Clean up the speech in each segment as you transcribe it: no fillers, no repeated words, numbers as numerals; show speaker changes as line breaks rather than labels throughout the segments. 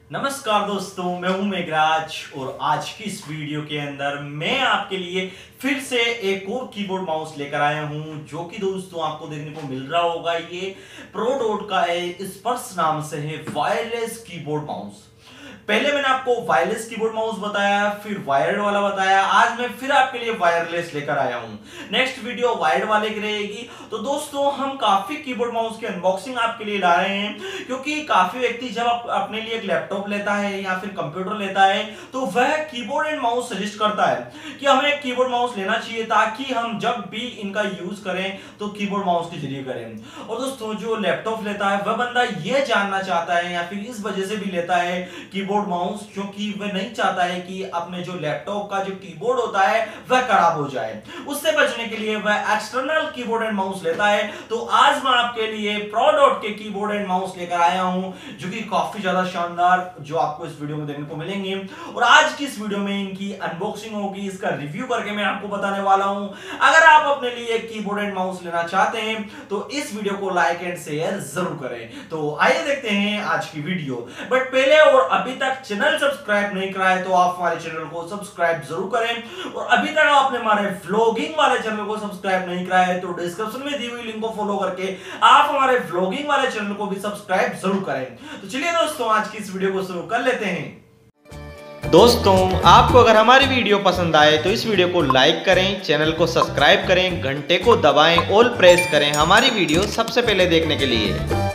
नमस्कार दोस्तों, मैं हूं मेघराज और आज की इस वीडियो के अंदर मैं आपके लिए फिर से एक और कीबोर्ड माउस लेकर आया हूं जो कि दोस्तों आपको देखने को मिल रहा होगा। ये प्रोडोट का है, स्पर्श नाम से है, वायरलेस कीबोर्ड माउस। पहले मैंने आपको वायरलेस कीबोर्ड माउस बताया, फिर वायर्ड वाला बताया। आज मैं फिर आपके लिए वायरलेस लेकर आया हूं। नेक्स्ट वीडियो वायर्ड वाले की रहेगी। तो दोस्तों हम काफी कीबोर्ड माउस की अनबॉक्सिंग आपके लिए ला रहे हैं, क्योंकि काफी व्यक्ति जब अपने लिए एक लैपटॉप लेता है या फिर कंप्यूटर लेता है तो वह कीबोर्ड एंड माउस सजेस्ट करता है कि हमें एक कीबोर्ड माउस लेना चाहिए ताकि हम जब भी इनका यूज करें तो कीबोर्ड माउस के जरिए करें। और दोस्तों जो लैपटॉप लेता है वह बंदा यह जानना चाहता है या फिर इस वजह से भी लेता है कीबोर्ड माउस, क्योंकि वह नहीं चाहता है कि अपने जो लैपटॉप का जो कीबोर्ड होता है वह खराब हो जाए। उससे बचने के लिए वह एक्सटर्नल कीबोर्ड एंड माउस लेता है। तो आज मैं आपके लिए प्रोडोट के कीबोर्ड एंड माउस लेकर आया हूं जो कि काफी ज्यादा शानदार, जो आपको इस वीडियो में देखने को मिलेंगे। और आज की इस वीडियो में इनकी अनबॉक्सिंग होगी, इसका रिव्यू करके मैं आपको बताने वाला हूं। अगर आप अपने लिए एक कीबोर्ड एंड माउस लेना चाहते हैं तो इस वीडियो को लाइक एंड शेयर जरूर करें। तो आइए देखते हैं आज की वीडियो। बट पहले और अभी तक चैनल सब्सक्राइब नहीं करा है तो आप हमारे चैनल को सब्सक्राइब जरूर करें। और अभी तक आपने हमारे व्लॉगिंग वाले चैनल को सब्सक्राइब नहीं करा है तो डिस्क्रिप्शन में दी हुई लिंक को फॉलो करके आप हमारे व्लॉगिंग वाले चैनल को भी सब्सक्राइब जरूर करें। तो चलिए दोस्तों आज की इस वीडियो को शुरू कर लेते हैं। दोस्तों आपको अगर हमारी वीडियो पसंद आए तो इस वीडियो को लाइक करें, चैनल को सब्सक्राइब करें, घंटे को दबाएं, ऑल प्रेस करें हमारी वीडियो सबसे पहले देखने के लिए।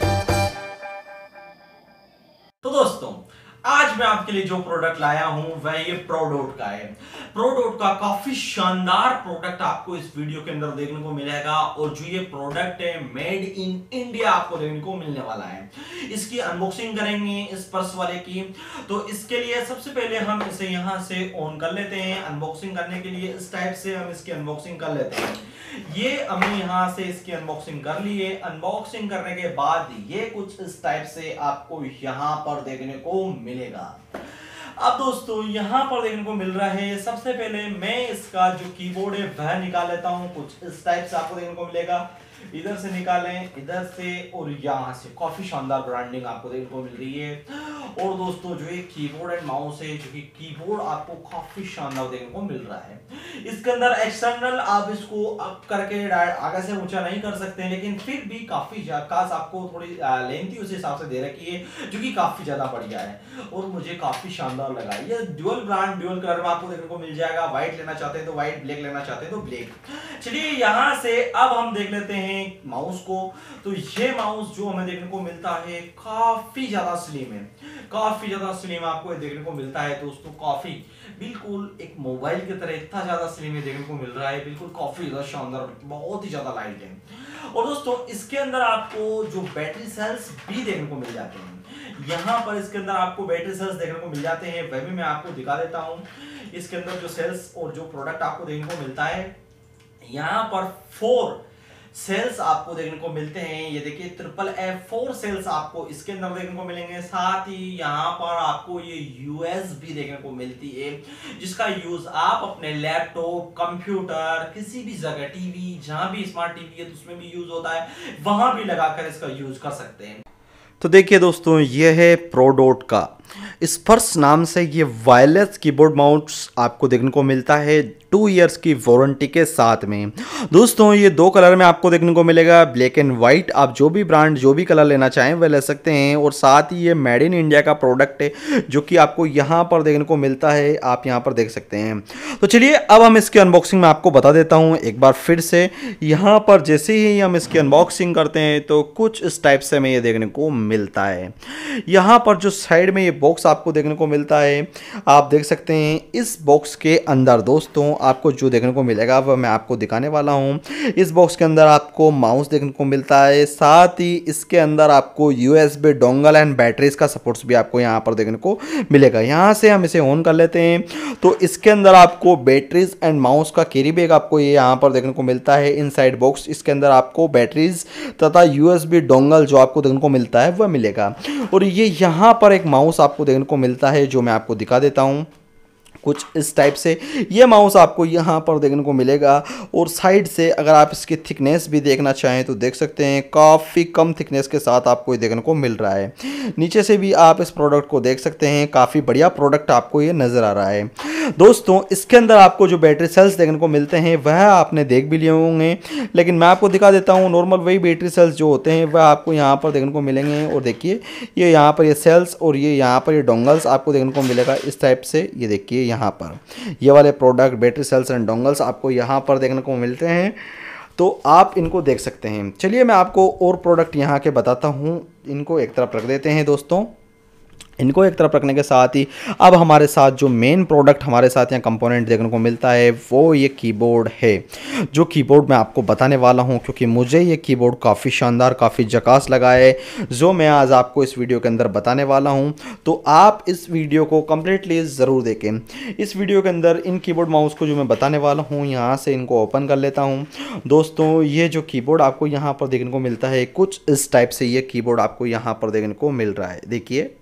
तो दोस्तों आज मैं आपके लिए जो प्रोडक्ट लाया हूं वह ये प्रोडोट का है। प्रोडोट का काफी शानदार प्रोडक्ट आपको इस वीडियो के अंदर देखने को मिलेगा। और जो ये प्रोडक्ट है मेड इन इंडिया आपको देखने को मिलने वाला है। इसकी अनबॉक्सिंग करेंगे इस पर्स वाले की। तो इसके लिए सबसे पहले हम इसे यहां से ऑन कर लेते हैं। अनबॉक्सिंग करने के लिए इस टाइप से हम इसकी अनबॉक्सिंग कर लेते हैं। ये हमने यहां से इसकी अनबॉक्सिंग कर ली है। अनबॉक्सिंग करने के बाद ये कुछ इस टाइप से आपको यहां पर देखने को मिलेगा। अब दोस्तों यहां पर देखने को मिल रहा है, सबसे पहले मैं इसका जो कीबोर्ड है वह निकाल लेता हूं। कुछ इस टाइप से आपको देखने को मिलेगा। इधर से निकालें, इधर से और यहां से। काफी शानदार ब्रांडिंग आपको देखने को मिल रही है। और दोस्तों जो ये कीबोर्ड एंड माउस है, जो कि कीबोर्ड आपको काफी शानदार देखने को मिल रहा है। इसके अंदर एक्सटर्नल आप इसको अप करके आगे से ऊंचा नहीं कर सकते, लेकिन फिर भी काफी काश आपको थोड़ी लेंथी उस हिसाब से दे रखी है जो कि काफी ज्यादा बढ़िया है और मुझे काफी शानदार लगा। ये ड्यूअल ब्रांड ड्यूअल कलर में आपको देखने को मिल जाएगा। व्हाइट लेना चाहते हैं तो व्हाइट, ब्लैक लेना चाहते हैं तो ब्लैक। चलिए यहां से अब हम देख लेते हैं माउस को। तो ये माउस जो हमें देखने को मिलता है काफी ज्यादा स्लिम है। काफी ज्यादा स्लिम आपको देखने को मिलता है दोस्तों। काफी बिल्कुल एक मोबाइल की तरह इतना ज्यादा स्लिम देखने को मिल रहा है। बिल्कुल काफी ज्यादा शानदार, बहुत ही ज्यादा लाइट है। और दोस्तों इसके अंदर आपको जो बैटरी सेल्स भी देखने को मिल जाते हैं। यहां पर इसके अंदर आपको बैटरी सेल्स देखने को मिल जाते हैं, वह भी मैं आपको दिखा देता हूं। इसके अंदर जो सेल्स और जो प्रोडक्ट आपको देखने को मिलता है, यहां पर 4 सेल्स आपको देखने को मिलते हैं। ये देखिए FFF4 सेल्स आपको इसके अंदर देखने को मिलेंगे। साथ ही यहाँ पर आपको ये USB देखने को मिलती है, जिसका यूज आप अपने लैपटॉप, कंप्यूटर, किसी भी जगह, टीवी, जहां भी स्मार्ट टीवी है तो उसमें भी यूज होता है, वहां भी लगाकर इसका यूज कर सकते हैं। तो देखिए दोस्तों ये है प्रोडोट का स्पर्श नाम से ये वायरलेस कीबोर्ड माउस आपको देखने को मिलता है 2 इयर्स की वारंटी के साथ में। दोस्तों ये 2 कलर में आपको देखने को मिलेगा, ब्लैक एंड व्हाइट। आप जो भी ब्रांड, जो भी कलर लेना चाहें वह ले सकते हैं। और साथ ही ये मेड इन इंडिया का प्रोडक्ट है जो कि आपको यहाँ पर देखने को मिलता है, आप यहाँ पर देख सकते हैं। तो चलिए अब हम इसकी अनबॉक्सिंग में आपको बता देता हूँ एक बार फिर से। यहाँ पर जैसे ही हम इसकी अनबॉक्सिंग करते हैं तो कुछ इस टाइप से हमें ये देखने को मिलता है। यहाँ पर जो साइड में ये बॉक्स आपको देखने को मिलता है, आप देख सकते हैं। इस बॉक्स के अंदर दोस्तों आपको जो देखने को मिलेगा वह मैं आपको दिखाने वाला हूं। इस बॉक्स के अंदर आपको माउस देखने को मिलता है। साथ ही इसके अंदर आपको USB डोंगल एंड बैटरीज का सपोर्ट्स भी आपको यहां पर देखने को मिलेगा। यहां से हम इसे ऑन कर लेते हैं तो इसके अंदर आपको बैटरीज एंड माउस का कैरी बैग आपको ये यहां पर देखने को मिलता है। इनसाइड बॉक्स इसके अंदर आपको बैटरीज तथा USB डोंगल जो आपको देखने को मिलता है वह मिलेगा। और ये यहाँ पर एक माउस आपको देखने को मिलता है जो मैं आपको दिखा देता हूँ।
कुछ इस टाइप से ये माउस आपको यहाँ पर देखने को मिलेगा। और साइड से अगर आप इसकी थिकनेस भी देखना चाहें तो देख सकते हैं, काफ़ी कम थिकनेस के साथ आपको ये देखने को मिल रहा है। नीचे से भी आप इस प्रोडक्ट को देख सकते हैं, काफ़ी बढ़िया प्रोडक्ट आपको ये नज़र आ रहा है। दोस्तों इसके अंदर आपको जो बैटरी सेल्स देखने को मिलते हैं वह आपने देख भी लिए होंगे, लेकिन मैं आपको दिखा देता हूँ। नॉर्मल वही बैटरी सेल्स जो होते हैं वह आपको यहाँ पर देखने को मिलेंगे। और देखिए ये यहाँ पर ये सेल्स और ये यहाँ पर ये डोंगल्स आपको देखने को मिलेगा इस टाइप से। ये देखिए यहाँ पर ये वाले product battery cells and dongles आपको यहाँ पर देखने को मिलते हैं, तो आप इनको देख सकते हैं। चलिए मैं आपको और प्रोडक्ट यहाँ के बताता हूँ। इनको एक तरफ रख देते हैं दोस्तों। इनको एक तरफ रखने के साथ ही अब हमारे साथ जो मेन प्रोडक्ट हमारे साथ यहाँ कंपोनेंट देखने को मिलता है वो ये कीबोर्ड है। जो कीबोर्ड मैं आपको बताने वाला हूँ, क्योंकि मुझे ये कीबोर्ड काफ़ी शानदार, काफ़ी झकास लगा है, जो मैं आज आपको इस वीडियो के अंदर बताने वाला हूँ। तो आप इस वीडियो को कम्प्लीटली ज़रूर देखें। इस वीडियो के अंदर इन कीबोर्ड माउस को जो मैं बताने वाला हूँ, यहाँ से इनको ओपन कर लेता हूँ। दोस्तों ये जो कीबोर्ड आपको यहाँ पर देखने को मिलता है कुछ इस टाइप से ये कीबोर्ड आपको यहाँ पर देखने को मिल रहा है। देखिए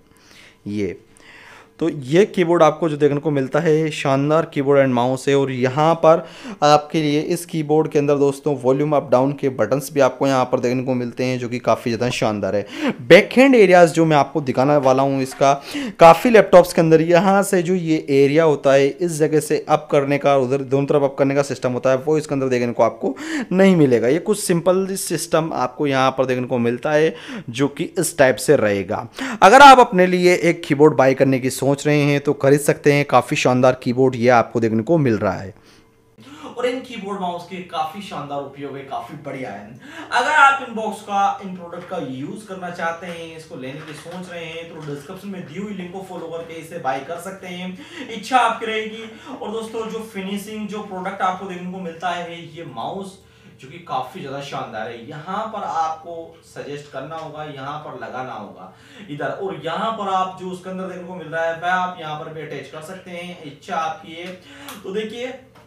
ये तो ये कीबोर्ड आपको जो देखने को मिलता है शानदार कीबोर्ड एंड माउस है। और यहाँ पर आपके लिए इस कीबोर्ड के अंदर दोस्तों वॉल्यूम अप डाउन के बटन्स भी आपको यहाँ पर देखने को मिलते हैं, जो कि काफ़ी ज़्यादा शानदार है। बैक हैंड एरियाज़ जो मैं आपको दिखाने वाला हूँ इसका, काफ़ी लैपटॉप्स के अंदर यहाँ से जो ये एरिया होता है इस जगह से अप करने का, उधर दोनों तरफ अप करने का सिस्टम होता है, वो इसके अंदर देखने को आपको नहीं मिलेगा। ये कुछ सिंपल सिस्टम आपको यहाँ पर देखने को मिलता है, जो कि इस टाइप से रहेगा। अगर आप अपने लिए एक कीबोर्ड बाई करने की सोच रहे हैं तो खरीद सकते हैं। काफी शानदार कीबोर्ड ये आपको देखने को मिल रहा है।
और इन कीबोर्ड माउस के काफी शानदार उपयोग है, काफी बढ़िया है। अगर आप इन बॉक्स का, इन प्रोडक्ट का यूज करना चाहते हैं, इसको लेने की सोच रहे हैं, तो डिस्क्रिप्शन में दी हुई लिंक को फॉलो करके इसे बाय कर सकते हैं। इच्छा आपकी रहेगी। और दोस्तों जो फिनिशिंग, जो प्रोडक्ट आपको देखने को मिलता है, ये माउस जो कि काफी ज्यादा शानदार है। यहाँ पर आपको सजेस्ट करना होगा, यहाँ पर लगाना होगा इधर, और यहाँ पर आप जो उसके अंदर देखने को मिल रहा है वह आप यहाँ पर भी अटैच कर सकते हैं। इच्छा आपकी है। तो देखिए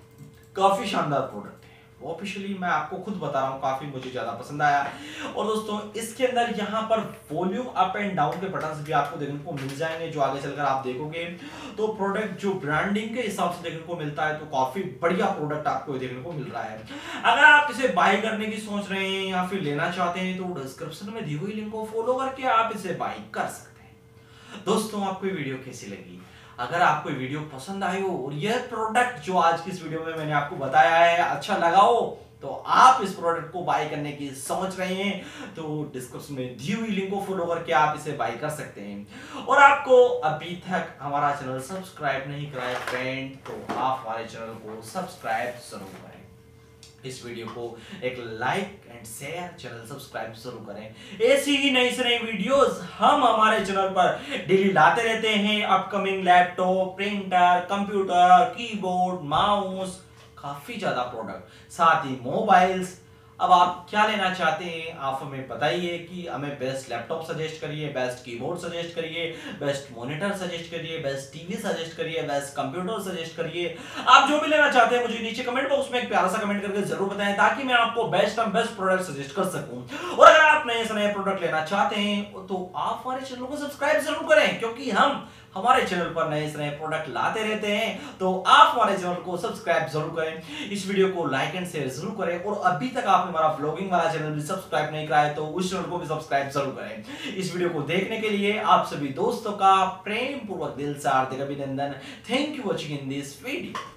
काफी शानदार प्रोडक्ट है। ऑफिशियली मैं आपको खुद बता रहा हूँ, काफी मुझे ज्यादा पसंद आया। और दोस्तों इसके अंदर यहाँ पर वॉल्यूम अप एंड डाउन के बटन्स भी आपको देखने को मिल जाएंगे, जो आगे चलकर आप देखोगे। तो प्रोडक्ट जो ब्रांडिंग के हिसाब से देखने को मिलता है, तो काफी बढ़िया प्रोडक्ट आपको देखने को मिल रहा है। अगर आप इसे बाय करने की सोच रहे हैं या फिर लेना चाहते हैं, तो डिस्क्रिप्शन में दी हुई लिंक को फॉलो करके आप इसे बाय कर सकते हैं। दोस्तों आपको वीडियो कैसी लगी? अगर आपको वीडियो पसंद आई हो और यह प्रोडक्ट जो आज की इस वीडियो में मैंने आपको बताया है अच्छा लगा हो, तो आप इस प्रोडक्ट को बाय करने की सोच रहे हैं, तो डिस्क्रिप्शन में दी हुई लिंक को फॉलो करके आप इसे बाय कर सकते हैं। और आपको अभी तक हमारा चैनल सब्सक्राइब नहीं करा है फ्रेंड, तो आप हमारे चैनल को सब्सक्राइब जरूर करें। इस वीडियो को एक like and share, channel subscribe जरूर करें। ऐसी ही नई से नई वीडियोस हम हमारे चैनल पर डेली लाते रहते हैं। Upcoming laptop, printer, computer, keyboard, mouse, काफी ज्यादा प्रोडक्ट, साथ ही मोबाइल्स। अब आप क्या लेना चाहते हैं आप हमें बताइए कि हमें बेस्ट लैपटॉप सजेस्ट करिए, बेस्ट कीबोर्ड सजेस्ट करिए, बेस्ट मॉनिटर सजेस्ट करिए, बेस्ट टीवी सजेस्ट करिए, बेस्ट कंप्यूटर सजेस्ट करिए। आप जो भी लेना चाहते हैं मुझे नीचे कमेंट बॉक्स में एक प्यारा सा कमेंट करके जरूर बताएं, ताकि मैं आपको बेस्ट प्रोडक्ट सजेस्ट कर सकूं। और अगर आप नए से नए प्रोडक्ट लेना चाहते हैं तो आप हमारे चैनल को सब्सक्राइब जरूर करें, क्योंकि हम हमारे चैनल पर नए से नए प्रोडक्ट लाते रहते हैं। तो आप हमारे चैनल को सब्सक्राइब जरूर करें, इस वीडियो को लाइक एंड शेयर जरूर करें। और अभी तक आपने हमारा ब्लॉगिंग वाला चैनल भी सब्सक्राइब नहीं करा है, तो उस चैनल को भी सब्सक्राइब जरूर करें। इस वीडियो को देखने के लिए आप सभी दोस्तों का प्रेम पूर्वक दिल से हार्दिक अभिनंदन। Thank you watching in this video.